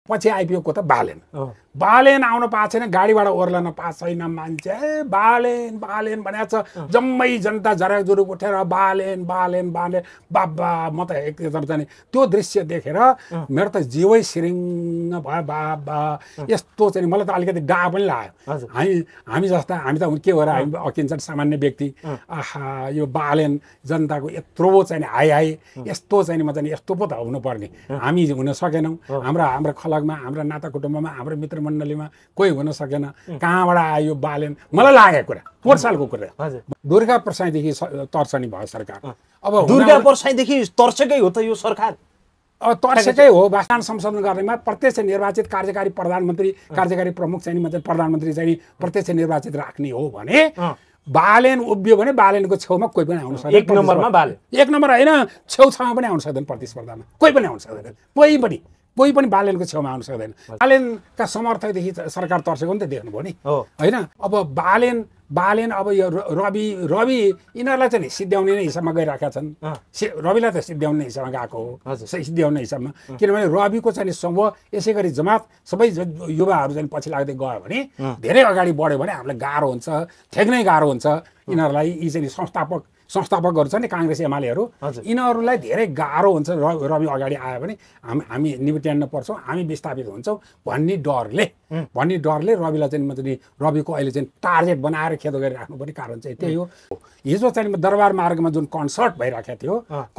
पछि आइपिओको त बालेन आउन पाएको छैन, गाडीबाट ओर्लन पाएको छैन मान्छे। बालेन बालेन भनेको छ, जम्मै जनता झराकझुरुक उठेर बालेन बालेन बालेन। बाबा म त एकदम चाहिँ त्यो दृश्य देखेर मेरो त जिउै सिरिङ भयो। बाबा यस्तो चाहिँ मलाई त अलिकति डा पनि लाग्यो। हामी जस्ता हामी त के हो र, हामी अकिन्छन् सामान्य व्यक्ति। आहा यो बालेन जनताको यत्रो चाहिँ हाई यस्तो चाहिँ म चाहिँ यस्तो पो त हुनुपर्ने, हामी हुन सकेनौँ। हाम्रा खलगमा, हाम्रा नाता कुटुम्बमा, हाम्रो मित्र मण्डलीमा कोही हुन सकेन। कहाँबाट आयो बालेन? मलाई लागेको कुरा, 4 सालको कुरा। दुर्गा प्रसाईदेखि तर्सनी भयो सरकार। अब दुर्गा प्रसाईदेखि तर्सेकै हो त यो सरकार? तर्सेकै हो। वास्तव संशोधन गर्नेमा प्रत्यक्ष निर्वाचित कार्यकारी प्रधानमन्त्री, कार्यकारी प्रमुख चाहिँ मतलब प्रधानमन्त्री चाहिँ प्रत्यक्ष निर्वाचित राख्ने हो भने बालेन उभियो भने बालेनको छेउमा कोही पनि आउन सक्दैन। 1 नम्बरमा बालेन, 1 नम्बर होइन, छेउछाउमा पनि आउन सक्दैन। प्रतिस्पर्धामा कोही पनि आउन सक्दैन। कोही पनि बालेनको छेउमा आउन सक्दैन। बालेनका समर्थकदेखि सरकार तर्सेको नि त देख्नुभयो नि, होइन? अब बालेन अब यो रवि यिनीहरूलाई चाहिँ सिद्ध्याउने नै हिसाबमा गइरहेका छन्। रविलाई त सिद्ध्याउने हिसाबमा गएको हो, सिद्ध्याउने हिसाबमा। किनभने रविको चाहिँ समूह यसै गरी जमात सबै युवाहरू चाहिँ पछि लाग्दै गयो भने, धेरै अगाडि बढ्यो भने हामीलाई गाह्रो हुन्छ, ठेक्नै गाह्रो हुन्छ। यिनीहरूलाई यी चाहिँ संस्थापकहरू छ नि काङ्ग्रेस एमालेहरू, यिनीहरूलाई धेरै गाह्रो हुन्छ। रवि अगाडि आयो भने हामी निपट्याउन पर्छौँ, हामी विस्थापित हुन्छौँ भन्ने डरले रविलाई चाहिँ मतलब रविको अहिले चाहिँ टार्गेट बनाएर खेदो गरिराख्नुपर्ने कारण चाहिँ त्यही हो। हिजो चाहिँ दरबार मार्गमा जुन कन्सर्ट भइरहेको थियो,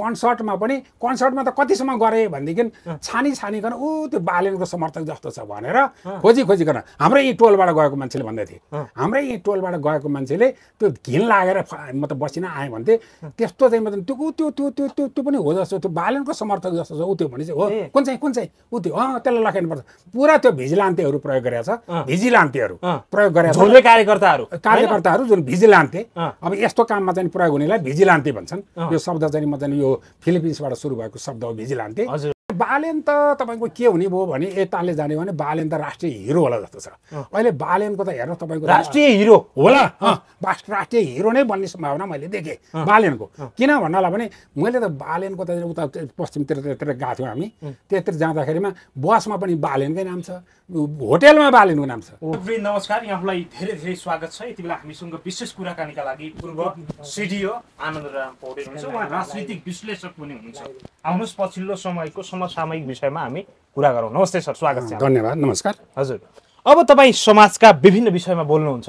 कन्सर्टमा त कतिसम्म गरे भनेदेखि छानिकन त्यो बालेनको समर्थक जस्तो छ भनेर खोजिकन हाम्रै यी टोलबाट गएको मान्छेले भन्दै थिए। हाम्रै यी टोलबाट गएको मान्छेले त्यो घिन लागेर मतलब बसिन आए भन्थे। त्यस्तो चाहिँ मतलब त्यो पनि हो जस्तो, त्यो बालेनको समर्थक जस्तो छ ऊ त्यो भने चाहिँ हो। कुन चाहिँ ऊ त्यो त्यसलाई लखेर्नुपर्छ। पुरा त्यो भिजिलान्तेहरू प्रयोग गरेछ, भिजिलान्तेहरू प्रयोग गरेछ, कार्यकर्ताहरू जुन भिजिलान्ते। अब यस्तो काममा चाहिँ प्रयोग हुनेलाई भिजिलान्ते भन्छन्। यो शब्द चाहिँ म चाहिँ यो फिलिपिन्सबाट सुरु भएको शब्द हो भिजिलान्ते। बालेन त तपाईँको के हुने भयो भने यताले जाने भने बालेन त राष्ट्रिय हिरो होला जस्तो छ। अहिले बालेनको त हेर्नु तपाईँको राष्ट्रिय हिरो होला, राष्ट्रिय हिरो नै बन्ने सम्भावना मैले देखेँ बालेनको। किन भन्नलाई भने मैले त बालेनको त उता पश्चिमतिर गएको थियौँ हामी, त्यतिर जाँदाखेरिमा बसमा पनि बालेनकै नाम छ, होटेलमा बालेनको नाम छ। नमस्कार, यहाँलाई धेरै धेरै स्वागत छ। यति बेला हामीसँग विशेष कुराकानीका लागि पूर्व सिडिओ आनन्दराम पौडेल हुनुहुन्छ, उहाँ राजनीतिक विश्लेषक पनि हुनुहुन्छ। आउनुहोस् पछिल्लो समयको समसामयिक विषयमा हामी कुरा गरौँ। नमस्ते सर, स्वागत छ। धन्यवाद, नमस्कार। हजुर, अब तपाईँ समाजका विभिन्न विषयमा बोल्नुहुन्छ।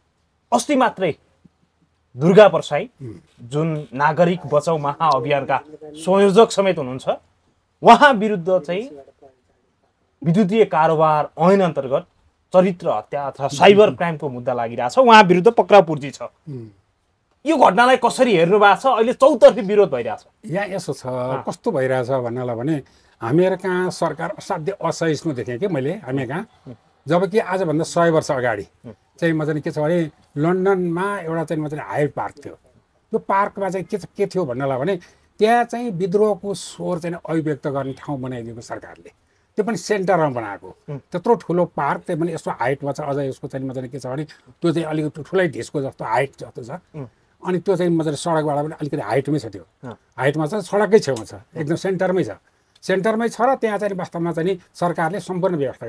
अस्ति मात्रै दुर्गा प्रसाई जुन नागरिक बचाउ महाअभियानका संयोजक समेत हुनुहुन्छ, उहाँ विरुद्ध चाहिँ विद्युतीय कारोबार ऐन अन्तर्गत चरित्र हत्या अथवा साइबर क्राइमको मुद्दा लागिरहेछ। उहाँ विरुद्ध पक्राउ पूर्जी छ। यो घटनालाई कसरी हेर्नु भएको छ? अहिले चौतर्फी विरोध भइरहेछ। यहाँ यसो छ, कस्तो भइरहेछ भन्नलाई भने हामीहरू कहाँ सरकार असाध्य असहिष्णु देखेँ कि मैले हामी कहाँ। जबकि आजभन्दा 100 वर्ष अगाडि चाहिँ म चाहिँ के छ भने लन्डनमा एउटा चाहिँ म चाहिँ हाइड पार्क थियो। त्यो पार्कमा चाहिँ के थियो भन्नलाई भने त्यहाँ चाहिँ विद्रोहको स्वर चाहिँ अभिव्यक्त गर्ने ठाउँ बनाइदिएको सरकारले, त्यो पनि सेन्टरमा बनाएको। त्यत्रो ठुलो पार्क, त्यो पनि यस्तो हाइटमा छ। अझ यसको चाहिँ म चाहिँ के छ भने त्यो चाहिँ अलिकति ठुलै ढिस्को जस्तो हाइट जस्तो छ। अनि त्यो चाहिँ मजाले सडकबाट पनि अलिकति हाइटमै छ। त्यो हाइटमा छ, सडककै छेउमा छ, एकदम सेन्टरमै छ र त्यहाँ चाहिँ वास्तवमा चाहिँ सरकारले सम्पूर्ण व्यवस्था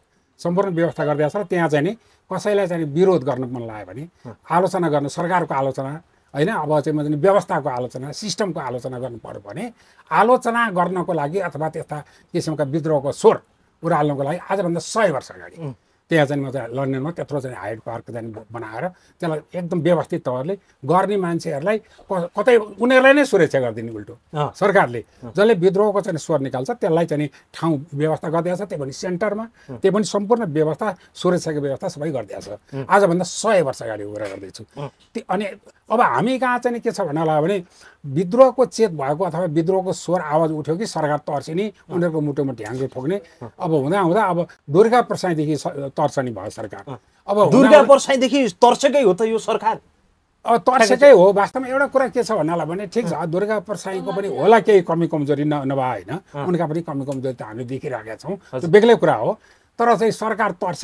गरिदिएको छ। र त्यहाँ चाहिँ नि कसैलाई चाहिँ विरोध गर्न मन लाग्यो भने आलोचना गर्न, सरकारको आलोचना होइन, अब चाहिँ मतलब व्यवस्थाको आलोचना, सिस्टमको आलोचना गर्नु पर्यो भने आलोचना गर्नको लागि अथवा त्यस्ता किसिमका विद्रोहको स्वर उराल्नको लागि आजभन्दा 100 वर्ष अगाडि त्यहाँ चाहिँ म चाहिँ लन्डनमा त्यत्रो चाहिँ हाइड पार्क चाहिँ बनाएर त्यसलाई एकदम व्यवस्थित तवरले गर्ने मान्छेहरूलाई कतै उनीहरूलाई नै सुरक्षा गरिदिने उल्टो सरकारले जसले विद्रोहको चाहिँ स्वर निकाल्छ त्यसलाई चाहिँ ठाउँ व्यवस्था गरिदिएको छ। त्यो पनि सेन्टरमा, त्यो पनि सम्पूर्ण व्यवस्था, सुरक्षाको व्यवस्था सबै गरिदिएको छ। आजभन्दा 100 वर्ष अगाडि कुरा गर्दैछु। अनि अब हामी कहाँ चाहिँ के छ भन्नलाई भने विद्रोहको चेत भएको अथवा विद्रोहको स्वर आवाज उठ्यो कि सरकार तर्सिने, उनीहरूको मुटुमा ढ्याङ्ग्रो ठोक्ने। अब हुँदा अब दुर्गा प्रसाईदेखि तर्सनी भयो सरकार। अब दुर्गा प्रसाईदेखि तर्सेकै हो त यो सरकार? तर्सेकै हो। वास्तवमा एउटा कुरा के छ भन्नलाई भने ठिक छ, दुर्गा प्रसाईको पनि होला केही कमी कमजोरी नभए होइन, उनका पनि कमी कमजोरी त हामीले देखिरहेका छौँ, त्यो बेग्लै कुरा हो। तर चाहिँ सरकार तर्सेकै हो।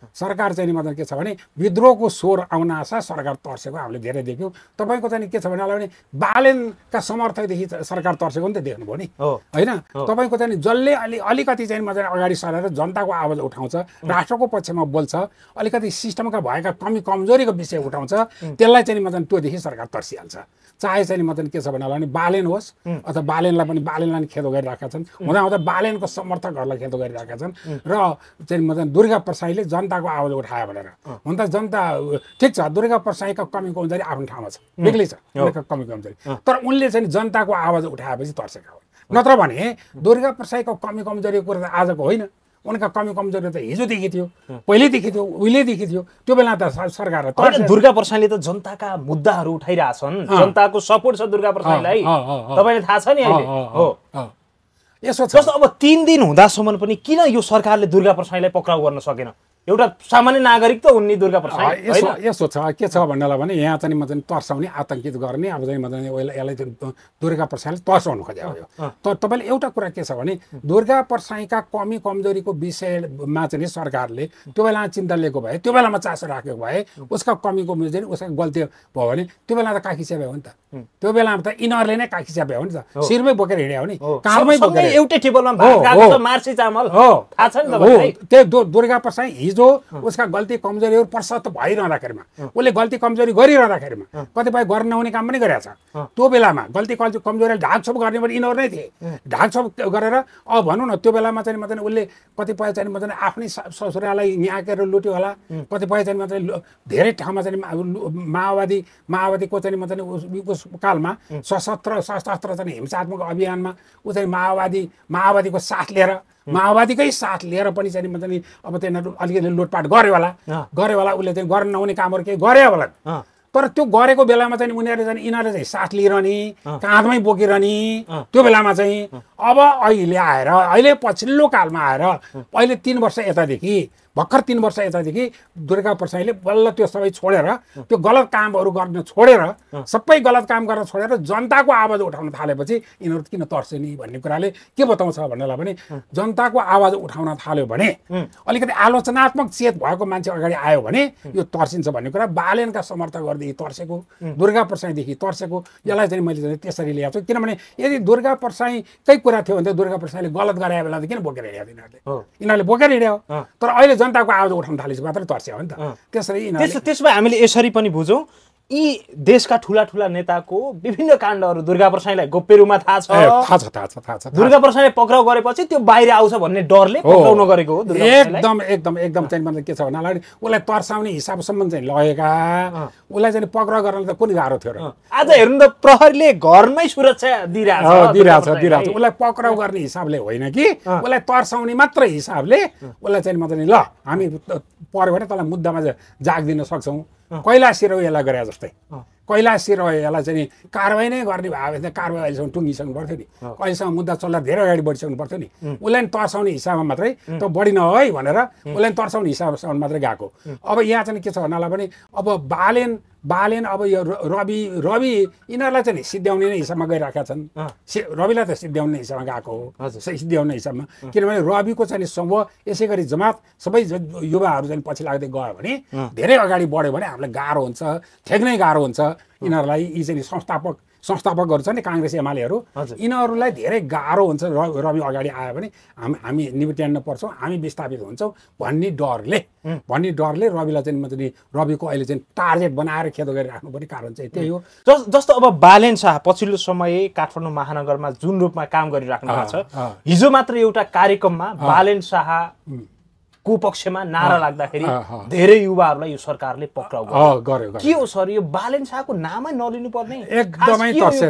सरकार चाहिँ नि मतलब के छ भने विद्रोहको स्वर आउन आशा सरकार तर्सेको हामीले धेरै देख्यौँ। तपाईँको चाहिँ के छ भने बालेनका समर्थकदेखि सरकार तर्सेको नि त देख्नुभयो नि होइन। तपाईँको चाहिँ जसले अलिकति चाहिँ मतलब अगाडि सरेर जनताको आवाज उठाउँछ, राष्ट्रको पक्षमा बोल्छ, अलिकति सिस्टमका भएका कमी कमजोरीको विषय उठाउँछ, त्यसलाई चाहिँ मतलब त्योदेखि सरकार तर्सिहाल्छ। चाहे चाहिँ मतलब के छ भने बालेन होस् अथवा बालेनलाई खेदो गरिरहेका छन्, हुँदा बालेनको समर्थकहरूलाई खेदो गरिरहेका छन् र चाहिँ मतलब दुर्गा प्रसाईले जनताको आवाज उठायो भनेर। हुन त जनता ठिक छ, दुर्गा प्रसाईको कमी कमजोरी आफ्नो ठाउँमा छ, बेग्लै छ उनका कमी कमजोरी, तर उनले चाहिँ जनताको आवाज उठाएपछि तर्सेका हो। नत्र भने दुर्गा प्रसाईको कमी कमजोरीको कुरा त आजको होइन, उनका कमी कमजोरी त हिजोदेखि थियो, पहिल्यैदेखि थियो, उहिलेदेखि थियो। त्यो बेला त सरकार दुर्गा प्रसाईले त जनताका मुद्दाहरू उठाइरहेछन्, जनताको सपोर्ट छ दुर्गा प्रसाईलाई, तपाईँले थाहा छ नि अहिले हो। यसो छ जस्तो अब 3 दिन हुँदासम्म पनि किन यो सरकारले दुर्गा प्रसाईलाई पक्राउ गर्न सकेन? एउटा सामान्य नागरिक त उनी दुर्गा प्रसाई होइन। यसो छ के छ भन्नलाई भने यहाँ चाहिँ म चाहिँ तर्साउने आतंकित गर्ने अब चाहिँ मतलब यसलाई दुर्गा प्रसाईले तर्साउनु खोजेको हो। तर तपाईँले एउटा कुरा के छ भने दुर्गा प्रसाईका कमी कमजोरीको विषयमा चाहिँ सरकारले त्यो बेला चिन्ता लिएको भए, त्यो बेलामा चासो राखेको भए, उसका कमी कमजोरी उसका गल्ती भयो भने त्यो बेला त काखी च्याप्यो हो नि त। त्यो बेलामा त यिनीहरूले नै काखी च्याप्यो हो नि त, शिरमै बोकेर हिँड्यो हो नि, काँधमै बोकेर एउटै टेबलमा भात खाएको छ मार्सी चामल हो, थाहा छ नि तपाईलाई। त्यो दुर्गा प्रसाई हिजो उसका गल्ती कमजोरीहरू प्रशस्त भइरहँदाखेरिमा, उसले गल्ती कमजोरी गरिरहँदाखेरिमा कतिपय गर्न नहुने काम पनि गरेको छ। त्यो बेलामा गल्ती कमजोरीले ढाकछोप गर्ने पनि यिनीहरू नै थिए। ढाकछोप गरेर अब भनौँ न त्यो बेलामा चाहिँ मतलब उसले कतिपय चाहिँ मतलब आफ्नै ससुरालाई न्याकेर लुट्यो होला, कतिपय चाहिँ मतलब धेरै ठाउँमा चाहिँ माओवादीको चाहिँ मतलब उस कालमा सशस्त्र चाहिँ हिंसात्मक अभियानमा ऊ चाहिँ माओवादीको साथ लिएर माओवादीकै साथ लिएर पनि चाहिँ मतलब अब त्यहाँनिर अलिकति लुटपाट गऱ्यो होला उसले चाहिँ गर्न नहुने कामहरू केही गरे होला। तर त्यो गरेको बेलामा चाहिँ यिनीहरूले चाहिँ साथ लिइरहने, काँधमै बोकिरहने, त्यो बेलामा चाहिँ अब अहिले पछिल्लो कालमा आएर अहिले 3 वर्ष यतादेखि भर्खर 3 वर्ष यतादेखि दुर्गा प्रसाईले बल्ल त्यो सबै छोडेर, त्यो गलत कामहरू गर्न छोडेर, सबै गलत काम गर्न छोडेर जनताको आवाज उठाउन थालेपछि यिनीहरू किन तर्से नि भन्ने कुराले के बताउँछ भन्नेलाई भने जनताको आवाज उठाउन थाल्यो भने अलिकति आलोचनात्मक चेत भएको मान्छे अगाडि आयो भने यो तर्सिन्छ भन्ने कुरा बालेनका समर्थकहरूदेखि तर्सेको, दुर्गा प्रसाईदेखि तर्सेको, यसलाई चाहिँ मैले चाहिँ त्यसरी ल्याएको छु। किनभने यदि दुर्गा प्रसाईकै कुरा थियो भने त दुर्गा प्रसाईले गलत गरे बेला त किन बोकेर हिँड्यो यिनीहरूले बोकेर हिँड्यो। तर अहिले जनताको आवाज उठाउन थालेपछि मात्रै तर्स्यो हो नि त। त्यसमा हामीले यसरी पनि बुझौँ, यी देशका ठुला नेताको विभिन्न काण्डहरू दुर्गा प्रसाईलाई गोप्य रूपमा थाहा छ। दुर्गा प्रसाईले पक्राउ गरेपछि त्यो बाहिर आउँछ भन्ने डरले पक्राउ नगरेको हो। एकदम चाहिँ मतलब के छ भन्नाले उसलाई तर्साउने हिसाबसम्म चाहिँ लगेका, उसलाई चाहिँ पक्राउ गर्न त कुन गाह्रो थियो र। आज हेर्नु त प्रहरीले घरमै सुरक्षा दिइरहेछ। उसलाई पक्राउ गर्ने हिसाबले होइन कि उसलाई तर्साउने मात्र हिसाबले उसलाई चाहिँ मतलब ल हामी पर्यो भने तँलाई मुद्दामा जाग दिन सक्छौँ। कैलाश सिरौयालाई गरे जस्तै कैलाश सिरौयालाई चाहिँ कारवाही नै गर्ने भयो भने कारवाही अहिलेसम्म टुङ्गिसक्नु पर्थ्यो नि, अहिलेसम्म मुद्दा चल्दा धेरै अगाडि बढिसक्नु पर्थ्यो नि। उसलाई तर्साउने हिसाबमा मात्रै त बढिन है भनेर उसलाई तर्साउने हिसाबसम्म मात्रै गएको। अब यहाँ चाहिँ के छ भन्नालाई पनि अब बालेन अब यो रवि यिनीहरूलाई चाहिँ सिद्ध्याउने नै हिसाबमा गइरहेका छन्। रविलाई त सिद्ध्याउने हिसाबमा गएको हो, सिद्ध्याउने हिसाबमा। किनभने रविको चाहिँ समूह यसै गरी जमात सबै युवाहरू चाहिँ पछि लाग्दै गयो भने धेरै अगाडि बढ्यो भने हामीलाई गाह्रो हुन्छ, ठेक्नै गाह्रो हुन्छ। यिनीहरूलाई यी चाहिँ संस्थापकहरू छ नि काङ्ग्रेस एमालेहरू, यिनीहरूलाई धेरै गाह्रो हुन्छ रवि अगाडि आयो भने हामी निपट्याउन पर्छौँ, हामी विस्थापित हुन्छौँ भन्ने डरले रविलाई चाहिँ मतलब रविको अहिले चाहिँ टार्गेट बनाएर खेदो गरिराख्नु पर्ने कारण चाहिँ त्यही हो। जस्तो अब बालेन शाह पछिल्लो समय काठमाडौँ महानगरमा जुन रूपमा काम गरिराख्नु भएको छ, हिजो मात्र एउटा कार्यक्रममा बालेन शाह को पक्षमा नारा लाग्दाखेरि धेरै युवाहरूलाई यो सरकारले पक्राउ गर्यो। के हो सर, यो बालेन शाहको नामै नलिनु पर्ने? एकदमै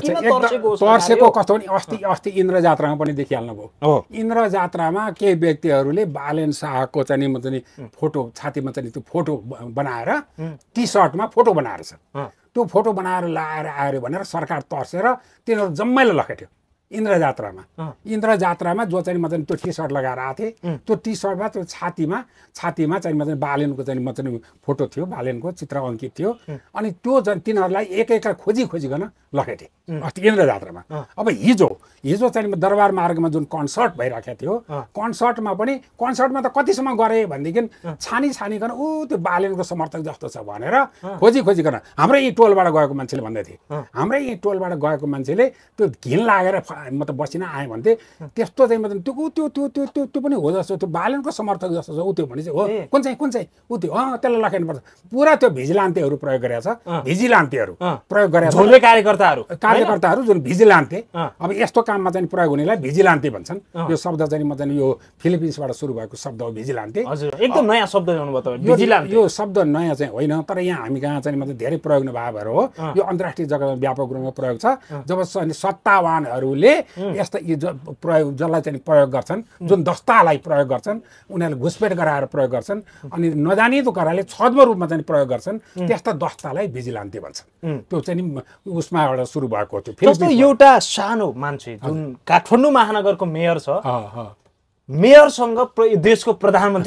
तर्सेको कस्तो भने अस्ति इन्द्र जात्रामा पनि देखिहाल्नु भयो। इन्द्र जात्रामा केही व्यक्तिहरूले बालेन शाहको चाहिँ मतलब फोटो छातीमा चाहिँ त्यो फोटो बनाएर टी सर्टमा फोटो बनाएर छ, त्यो फोटो बनाएर लाएर आयो भनेर सरकार तर्सेर तिनीहरू जम्मैले लखेट्यो। इन्द्र जात्रामा जो चाहिँ मतलब त्यो टी सर्ट लगाएर आएको थिएँ त्यो टी सर्टमा त्यो छातीमा चाहिँ मतलब बालेनको चाहिँ मतलब फोटो थियो बालेनको चित्र अङ्कित थियो अनि त्यो तिनीहरूलाई एक खोजिकन लखेटे अस्ति इन्द्र जात्रामा। अब हिजो चाहिँ दरबार मार्गमा जुन कन्सर्ट भइराखेको थियो कन्सर्टमा त कतिसम्म गरे भनेदेखि छानिकन त्यो बालेनको समर्थक जस्तो छ भनेर खोजिकन हाम्रै यी टोलबाट गएको मान्छेले भन्दै थिए हाम्रै यी टोलबाट गएको मान्छेले त्यो घिन लागेर मतलब बसिन आएँ भन्थे त्यस्तो चाहिँ मतलब त्यो पनि हो जस्तो त्यो बालेनको समर्थक जस्तो छ ऊ त्यो भने चाहिँ हो कुन चाहिँ ऊ त्यो त्यसलाई लखेट्नुपर्छ पुरा त्यो भिजिलान्तेहरू प्रयोग गरेको छ भिजिलान्तेहरू प्रयोग गरेको कार्यकर्ताहरू जुन भिजिलान्ते अब यस्तो काममा चाहिँ प्रयोग हुनेलाई भिजिलान्ते भन्छन् यो शब्द चाहिँ मतलब यो फिलिपिन्सबाट सुरु भएको शब्द हो भिजिलान्ते एकदम नयाँ शब्द यो शब्द नयाँ चाहिँ होइन तर यहाँ हामी कहाँ चाहिँ मतलब धेरै प्रयोग नभए भएर हो यो अन्तर्राष्ट्रिय जग्गामा व्यापक रूपमा प्रयोग छ जब सत्तावानहरूले यस्ता प्रयोग जसलाई चाहिँ प्रयोग गर्छन् जुन दस्तालाई प्रयोग गर्छन् उनीहरूले घुसपेट गराएर प्रयोग गर्छन् अनि नजानिदो कराले छद्म रूपमा चाहिँ प्रयोग गर्छन् त्यस्ता दस्तालाई भिजिलान्ते भन्छन् त्यो चाहिँ उसमाबाट सुरु भएको थियो। जस्तो एउटा सानो मान्छे जुन काठमाडौँ महानगरको मेयर छ मेयरसँग देशको प्रधानमन्त्री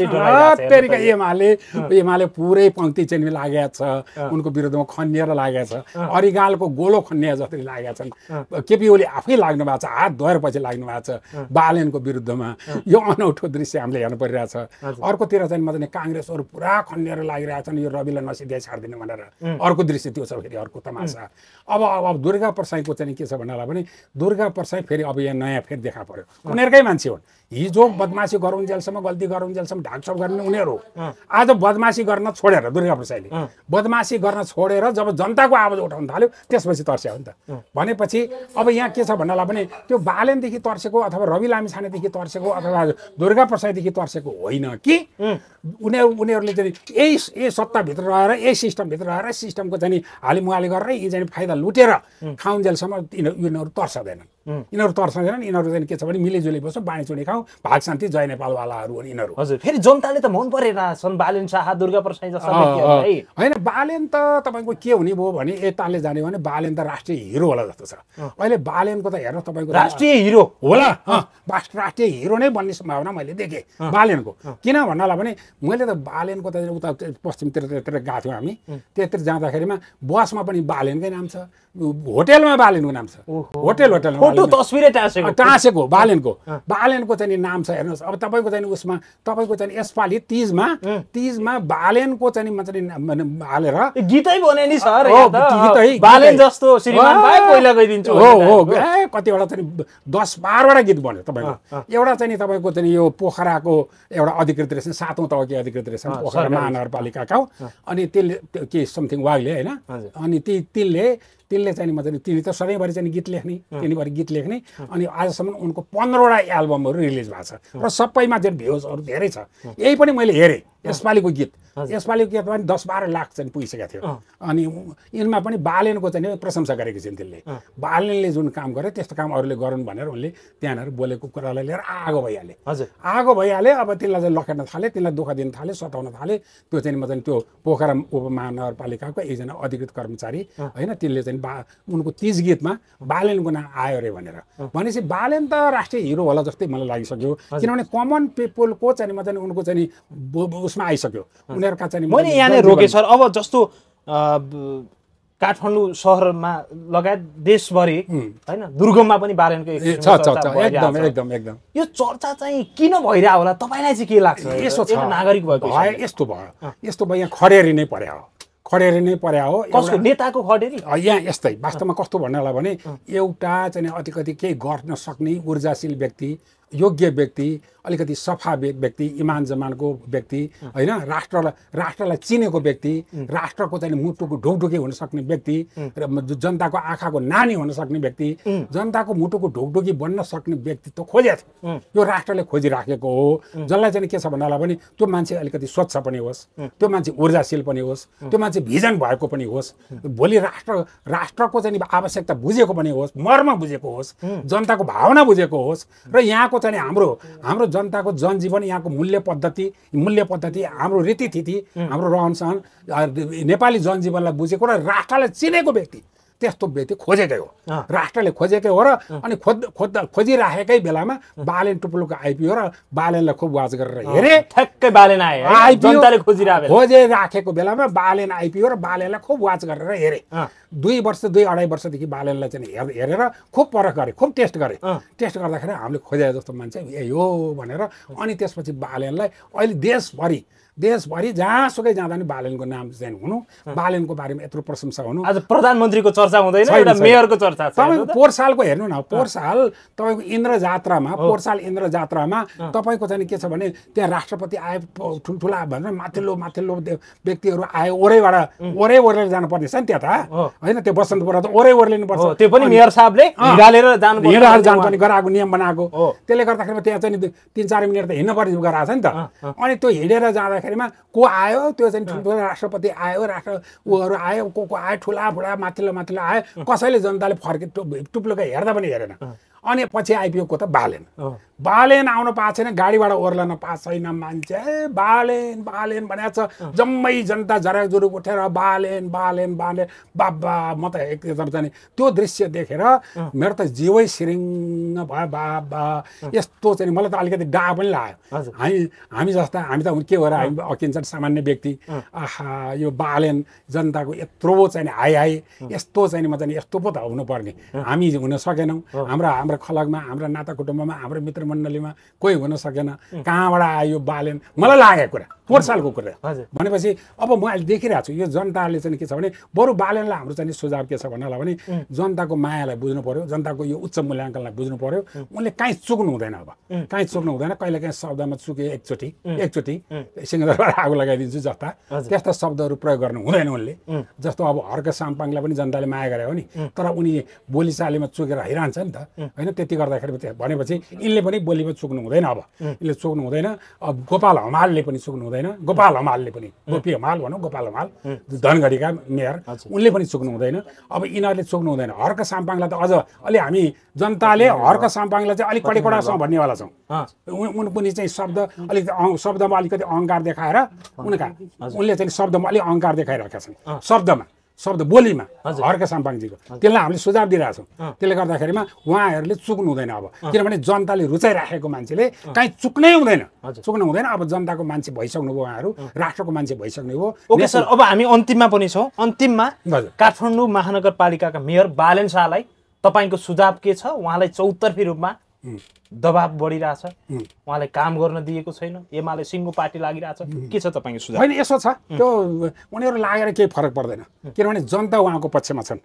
एमाले पुरै पंक्ति चाहिँ लागेको छ उनको विरुद्धमा खन्निएर लागेको छ अरिगालको गोलो खन्निया जस्तै लागेका छन् केपी ओली आफै लाग्नु भएको छ हात धोएर पछि लाग्नु भएको छ बालेनको विरुद्धमा यो अनौठो दृश्य हामीले हेर्नु परिरहेछ। अर्कोतिर चाहिँ मतलब काङ्ग्रेसहरू पुरा खन्निएर लागिरहेछन् यो रविलाई नसिध्याइ छाड्दिने भनेर अर्को दृश्य त्यो छ फेरि अर्को तमासा। अब दुर्गा प्रसाईको चाहिँ के छ भन्नाला भने दुर्गा प्रसाई फेरि अब यहाँ नयाँ फेरि देखा पर्यो उनीहरूकै मान्छे हुन् हिजो बदमासी गरुन्जेलसम्म गल्ती गरुन्जेलसम्म ढाकछोप गर्ने उनीहरू आज बदमासी गर्न छोडेर दुर्गा प्रसाईले बदमासी गर्न छोडेर जब जनताको आवाज उठाउन थाल्यो त्यसपछि तर्स्या हो नि त भनेपछि अब यहाँ के छ भन्नला भने त्यो बालेनदेखि तर्सेको अथवा रवि लामिछानेदेखि तर्सेको अथवा दुर्गा प्रसाईदेखि तर्सेको होइन कि उनीहरूले चाहिँ यही सत्ताभित्र रहेर यही सिस्टमभित्र रहेर सिस्टमको चाहिँ हालिमुहाली गरेर यी चाहिँ फाइदा लुटेर खाउन्जेलसम्म यिनीहरू तर्सदैनन् यिनीहरू चाहिँ के छ भने मिलिजुली बस्छ बाँडीचुँडी खाउँ भाग शान्ति जय नेपालवालाहरू हो यिनीहरू। हजुर फेरि जनताले त मन परेछन् बालेन शाह दुर्गा प्रसाई जस्ता होइन बालेन त तपाईँको के हुने भयो भने यताले जाने भने बालेन त राष्ट्रिय हिरो होला जस्तो छ अहिले बालेनको त हेर्नु तपाईँको राष्ट्रिय हिरो होला राष्ट्रिय हिरो नै बन्ने सम्भावना मैले देखेँ बालेनको किन भन्नाला भने मैले त बालेनको त उता पश्चिमतिर गएको थियौँ हामी त्यतिर जाँदाखेरिमा बसमा पनि बालेनकै नाम छ होटेलमा बालेनको नाम छ होटेलमा तस्बिरै टाँसेको बालेनको चाहिँ नाम छ हेर्नुहोस्। अब तपाईँको चाहिँ उसमा तपाईँको चाहिँ यसपालि तीजमा बालेनको चाहिँ मतलब हालेर गीतै बने नि सर बालेन जस्तो श्रीमान भाइ पहिला गइदिन्छु कतिवटा चाहिँ 10-12वटा गीत बन्यो तपाईँको एउटा चाहिँ तपाईँको चाहिँ यो पोखराको एउटा अधिकृत रहेछ 7औं तहकी अधिकृत रहेछ पोखरा महानगरपालिकाका अनि त्यसले के समथिङ वागले होइन अनि तिनले चाहिँ मतलब तिनी त सधैँभरि चाहिँ गीत लेख्ने अनि आजसम्म उनको 15वटा एल्बमहरू रिलिज भएको छ र सबैमा चाहिँ भ्युजहरू धेरै छ। यही पनि मैले हेरेँ यसपालिको गीत पनि 10-12 लाख चाहिँ पुगिसकेको थियो अनि यिनमा पनि बालेनको चाहिँ प्रशंसा गरेको छिन् त्यसले बालेनले जुन काम गरे त्यस्तो काम अरूले गरून् भनेर उनले त्यहाँनिर बोलेको कुरालाई लिएर आगो भइहाले अब त्यसलाई चाहिँ लखेट्न थाले त्यसलाई दुःख दिन थाले सताउन थाले त्यो चाहिँ मतलब त्यो पोखरा उपमहानगरपालिकाको एकजना अधिकृत कर्मचारी होइन त्यसले चाहिँ उनको तीज गीतमा बालेनको नाम आयो अरे भनेपछि बालेन त राष्ट्रिय हिरो होला जस्तै मलाई लागिसक्यो किनभने कमन पिपलको चाहिँ मतलब उनको चाहिँ उसमा आइसक्यो उनीहरूका चाहिँ मैले यहाँ रोके सर। अब जस्तो काठमाडौँ शहरमा लगायत देशभरि हैन दुर्गममा पनि बालेनको एकदम यो चर्चा चाहिँ किन भइरहेको होला तपाईलाई चाहिँ के लाग्छ? यसो छ नागरिक भएको यस्तो भयो यहाँ खडेरी नै पर्या हो कसको नेताको खडेरी यहाँ यस्तै वास्तवमा कस्तो भन्नला भने एउटा चाहिँ अलिकति केही गर्न सक्ने ऊर्जाशील व्यक्ति योग्य व्यक्ति अलिकति सफा व्यक्ति इमान जमानको व्यक्ति होइन राष्ट्रलाई चिनेको व्यक्ति राष्ट्रको चाहिँ मुटुको ढोकढोकी हुन सक्ने व्यक्ति र जनताको आँखाको नानी हुन सक्ने व्यक्ति जनताको मुटुको ढोकढोकी बन्न सक्ने व्यक्तित्व खोजेको थियो यो राष्ट्रले खोजिराखेको हो जसलाई चाहिँ के छ भन्नाला भने त्यो मान्छे अलिकति स्वच्छ पनि होस् त्यो मान्छे ऊर्जाशील पनि होस् त्यो मान्छे भिजन भएको पनि होस् भोलि राष्ट्रको चाहिँ आवश्यकता बुझेको पनि होस् मर्म बुझेको होस् जनताको भावना बुझेको होस् र यहाँको चाहिँ हाम्रो जनताको जनजीवन यहाँको मूल्य पद्धति हाम्रो रीतिथिति हाम्रो रहनसहन नेपाली जनजीवनलाई बुझेको र राष्ट्रलाई चिनेको व्यक्ति त्यस्तो व्यक्ति खोजेकै हो, राष्ट्रले खोजेकै हो र अनि खोजिराखेकै बेलामा बालेन टुप्लुको आइपिओ र बालेनलाई खुब वाच गरेर हेरे, ठ्याक्कै बालेन आए जनताले खोजिराखेको बेलामा बालेन आइपिओ र बालेनलाई खुब वाच गरेर हेरे। 2.5 वर्षदेखि बालेनलाई चाहिँ हेरेर खुब परख गरे, खुब टेस्ट गरे। टेस्ट गर्दाखेरि हामीले खोजे जस्तो मान्छे यही हो भनेर अनि त्यसपछि बालेनलाई अहिले देशभरि जहाँसुकै जाँदा नि बालेनको नाम चाहिँ हुनु, बालेनको बारेमा यत्रो प्रशंसा हुनु। आज प्रधानमन्त्रीको चर्चा हुँदैन, एउटा मेयरको चर्चा छ। तपाईको पोहोर सालको हेर्नु न, पोहोर साल तपाईको इन्द्र जात्रामा तपाईको चाहिँ के छ भने त्यहाँ राष्ट्रपति आए, ठुल्ठुला भनेर माथिल्लो व्यक्तिहरू आए, ओरै जानुपर्ने छ नि त्यहाँ त होइन, त्यो बसन्तपुर त ओरै लिनुपर्छ। त्यो पनि मेयर साहबले हिँडालेर जानुपर्ने गराएको नियम बनाएको, त्यसले गर्दाखेरि त्यहाँ चाहिँ 3-4 मिनट त हिँड्नु पर्ने गराएको छ नि त। अनि त्यो हिँडेर जाँदाखेरि को आयो, त्यो चाहिँ ठुल्ठुलो राष्ट्रपति आयो, उहरू आयो, को आयो, ठुला माथिल्लो आयो, कसैले जनताले फर्के टुप्लोकै हेर्दा पनि हेरेन। अनि पछि आइपिओ को त बालेन आउन पाएको छैन, गाडीबाट ओर्लन पाएको छैन मान्छे, बालेन भनेको छ। जम्मै जनता झराकझुरुक उठेर बालेन बाबा। म त एकदम चाहिँ त्यो दृश्य देखेर मेरो त जिउै सिरिङ भयो बाबा। यस्तो चाहिँ मलाई त अलिकति डाह पनि लाग्यो। हामी जस्ता हामी त के हो र, हामी अकिन्छन् सामान्य व्यक्ति। आहा, यो बालेन जनताको यत्रो चाहिँ हाई यस्तो चाहिँ म चाहिँ यस्तो पो त हुनुपर्ने, हामी हुन सकेनौँ। हाम्रो खलगमा, हाम्रो नाता कुटुम्बमा, हाम्रो मित्र मण्डलीमा कोही हुन सकेन। कहाँबाट आयो बालेन, मलाई लागेको कुरा, पोहोर सालको कुरा भनेपछि अब म अहिले देखिरहेको छु। यो जनताले चाहिँ के छ भने बरु बालेनलाई हाम्रो चाहिँ सुझाव के छ भन्नलाई भने जनताको मायालाई बुझ्नु पर्यो, जनताको यो उच्च मूल्याङ्कनलाई बुझ्नु पर्यो। उनले काहीँ चुक्नु हुँदैन, अब काहीँ चुक्नु हुँदैन। कहिले काहीँ शब्दमा चुके एकचोटि सिंहदरबार आगो लगाइदिन्छु जस्ता त्यस्ता शब्दहरू प्रयोग गर्नु हुँदैन उनले। जस्तो अब हर्क साम्पाङलाई पनि जनताले माया गरे हो नि, तर उनी बोलीचालीमा चुकेर हैरान्छ नि त होइन। त्यति गर्दाखेरि भनेपछि यिनले पनि बोलीमा चुक्नु हुँदैन, अब यिनले चुक्नु हुँदैन। अब गोपाल हमालले पनि चुक्नु हुँदैन, गोपी हमाल भनौँ, गोपाल हमाल धनगढीका मेयर, उनले पनि चुक्नु हुँदैन। अब यिनीहरूले चुक्नु हुँदैन। हर्क साम्पाङलाई त अझ अलि हामी जनताले हर्क साम्पाङलाई चाहिँ अलिक कडेकडासँग भन्नेवाला छौँ। उनी चाहिँ शब्दमा अलिकति अहङ्कार देखाएर उनले चाहिँ शब्दमा अलिक अहङ्कार देखाइरहेका छन्, शब्द बोलीमा हर्क साम्पाङजीको। त्यसलाई हामीले सुझाव दिइरहेछौँ। त्यसले गर्दाखेरिमा उहाँहरूले चुक्नु हुँदैन। अब किनभने जनताले रुचाइराखेको मान्छेले काहीँ चुक्नै हुँदैन। अब जनताको मान्छे भइसक्नुभयो उहाँहरू, राष्ट्रको मान्छे भइसक्नुभयो। ओके सर, अब हामी अन्तिममा पनि छौँ। अन्तिममा काठमाडौँ महानगरपालिकाका मेयर बालेन शाहलाई तपाईँको सुझाव के छ? उहाँलाई चौतर्फी रूपमा दबाब बढिरहेछ, उहाँलाई काम गर्न दिएको छैन, एमाले सिङ्गो पार्टी लागिरहेछ, के छ तपाईँको सुझाव? होइन, यसो छ, त्यो उनीहरू लागेर केही फरक पर्दैन। किनभने जनता उहाँको पक्षमा छन्,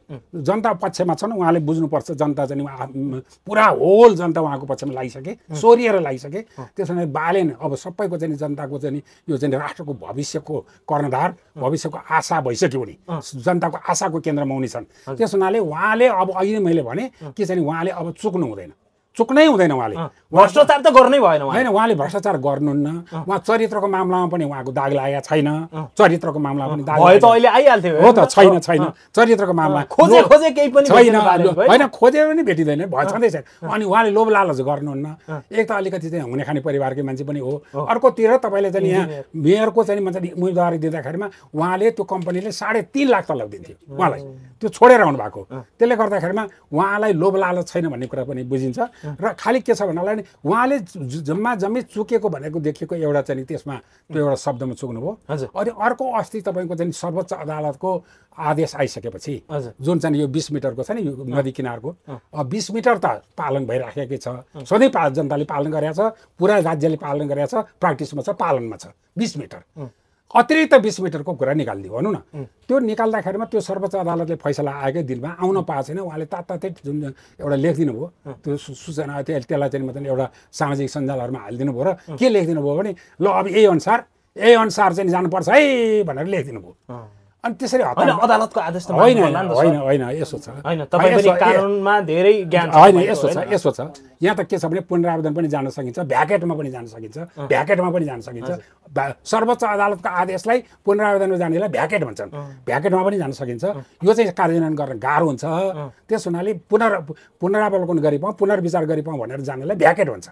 उहाँले बुझ्नुपर्छ। जनता चाहिँ पुरा होल जनता उहाँको पक्षमा लागिसके, सोरिएर लागिसके। त्यसो भने बालेन अब सबैको चाहिँ जनताको चाहिँ यो चाहिँ राष्ट्रको भविष्यको कर्णधार, भविष्यको आशा भइसक्यो उनी, जनताको आशाको केन्द्रमा उनी छन्। त्यस हुनाले उहाँले अब अहिले मैले भने के चाहिँ उहाँले अब चुक्नै हुँदैन। उहाँले भ्रष्टाचार त गर्नै भएन होइन, उहाँले भ्रष्टाचार गर्नुहुन्न। उहाँ चरित्रको मामलामा पनि उहाँको दाग लागेको छैन, चरित्रको मामलामा पनि दाग भयो त अहिले आइहाल्थ्यो हो त, छैन चरित्रको मामला खोजे केही पनि छैन, होइन खोजेर पनि भेटिँदैन, छँदैछ। अनि उहाँले लोभ लालच गर्नुहुन्न। एक त अलिकति चाहिँ हुने खाने परिवारकै मान्छे पनि हो, अर्कोतिर तपाईँले चाहिँ यहाँ मेयरको चाहिँ उम्मेदवारी दिँदाखेरिमा उहाँले त्यो कम्पनीले 3.5 लाख तलब दिन्थ्यो उहाँलाई, त्यो छोडेर आउनु भएको। त्यसले गर्दाखेरिमा उहाँलाई लोभ लालच छैन भन्ने कुरा पनि बुझिन्छ। र खालि के छ भन्नालाई उहाँले जम्मी चुकेको भनेको देखेको एउटा चाहिँ त्यसमा त्यो एउटा शब्दमा चुक्नुभयो। अनि अर्को अस्ति तपाईँको चाहिँ सर्वोच्च अदालतको आदेश आइसकेपछि जुन चाहिँ यो 20 मिटरको छ नि नदी किनारको, 20 मिटर त पालन भइराखेकै छ, सधैँ जनताले पालन गरेको छ, पुरा राज्यले पालन गरेको छ, प्र्याक्टिसमा छ, पालनमा छ। 20 मिटर अतिरिक्त 20 मिटरको कुरा निकालिदियो भनौँ न। त्यो निकाल्दाखेरिमा त्यो सर्वोच्च अदालतले फैसला आएकै दिनमा आउन पाएको छैन। उहाँले तात्तातै जुन एउटा लेखिदिनु भयो, त्यो सूचना त्यसलाई चाहिँ मतलब एउटा सामाजिक सञ्जालहरूमा हालिदिनु भयो र के लेखिदिनु भयो भने ल अब यही अनुसार चाहिँ जानुपर्छ है भनेर लेखिदिनु भयो। अनि त्यसरी अदालतको आदेश त होइन, यसो छ, कानुनमा धेरै ज्ञान होइन, यसो छ। यहाँ त के छ भने पुनरावेदन पनि जान सकिन्छ, भ्याकेटमा पनि जान सकिन्छ। सर्वोच्च अदालतको आदेशलाई पुनरावेदनमा जानेलाई भ्याकेट भन्छन्, भ्याकेटमा पनि जान सकिन्छ। यो चाहिँ कार्यान्वयन गर्न गाह्रो हुन्छ। त्यस हुनाले पुनरावलोकन गरिपाउँ, पुनर्विचार गरिपाउँ भनेर जानेलाई भ्याकेट भन्छ।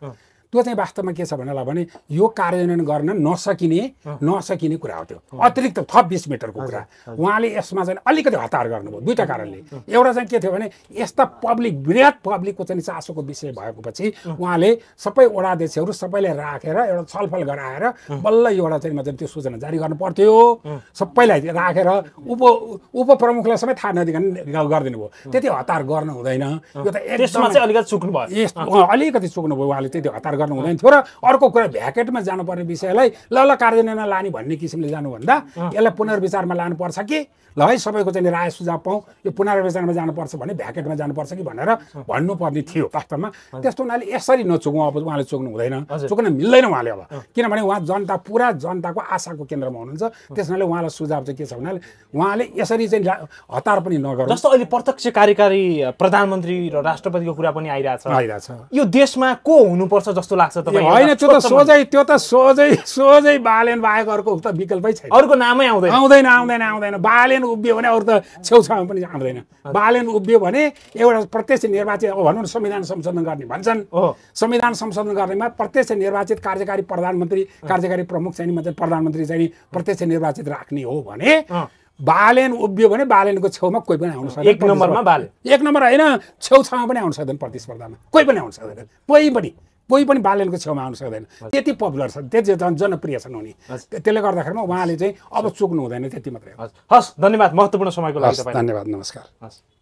त्यो चाहिँ वास्तवमा के छ भने यो कार्यान्वयन गर्न नसकिने कुरा हो त्यो अतिरिक्त थप 20 मिटरको कुरा उहाँले यसमा चाहिँ अलिकति हतार गर्नुभयो दुईटा कारणले एउटा चाहिँ के थियो भने यस्ता बृहत पब्लिकको चाहिँ चासोको विषय भएको पछि उहाँले सबै वडाध्यक्षहरू सबैलाई राखेर एउटा छलफल गराएर बल्ल एउटा चाहिँ त्यो सूचना जारी गर्नु पर्थ्यो सबैलाई राखेर उपप्रमुखलाई सबै थाहा नदिकन गरिदिनु भयो त्यति हतार गर्नु हुँदैन यो त त्यसमा चाहिँ अलिकति चुक्नु भयो अलिकति चुक्नु भयो उहाँले त्यति हतार गर्नु हुँदैन थियो र अर्को कुरा भ्याकेटमा जानुपर्ने विषयलाई ल कार्यान्वयनमा लाने भन्ने किसिमले जानुभन्दा यसलाई पुनर्विचारमा लानुपर्छ कि ल है सबैको चाहिँ राय सुझाव पाउँ यो पुनर्विचारमा जानुपर्छ भने भ्याकेटमा जानुपर्छ कि भनेर भन्नुपर्ने थियो वास्तवमा त्यस्तो हुनाले यसरी नचुकौँ अब उहाँले चुक्नु हुँदैन चुक्न मिल्दैन उहाँले अब किनभने उहाँ जनता पुरा जनताको आशाको केन्द्रमा हुनुहुन्छ त्यसैले उहाँलाई सुझाव चाहिँ के छ भने उहाँले यसरी चाहिँ हतार पनि नगर्नु जस्तो अहिले प्रत्यक्ष कार्यकारी प्रधानमन्त्री र राष्ट्रपतिको कुरा पनि आइरहेछ यो देशमा को हुनुपर्छ जस्तो लाग्छ तपाईँ होइन त्यो त सोझै बालेन बाहेक अर्को त विकल्पै छैन अर्को नामै आउँदैन बालेन उभियो भने अरू त छेउछाउमा पनि आउँदैन बालेन उभियो भने एउटा प्रत्यक्ष निर्वाचित अब भनौँ न संविधान संशोधन गर्ने भन्छन् संविधान संशोधन गर्नेमा प्रत्यक्ष निर्वाचित कार्यकारी प्रधानमन्त्री कार्यकारी प्रमुख चाहिँ मतलब प्रधानमन्त्री चाहिँ प्रत्यक्ष निर्वाचित राख्ने हो भने बालेन उभियो भने बालेनको छेउमा कोही पनि आउन सक्दैन एक नम्बर होइन छेउछाउमा पनि आउन सक्दैन प्रतिस्पर्धामा कोही पनि आउन सक्दैन कोही पनि बालेनको छेउमा आउन सक्दैन त्यति पपुलर छ त्यति जनप्रिय छन् उनी त्यसले गर्दाखेरिमा उहाँले चाहिँ अब चुक्नु हुँदैन त्यति मात्रै हस् धन्यवाद महत्त्वपूर्ण समयको लागि धन्यवाद नमस्कार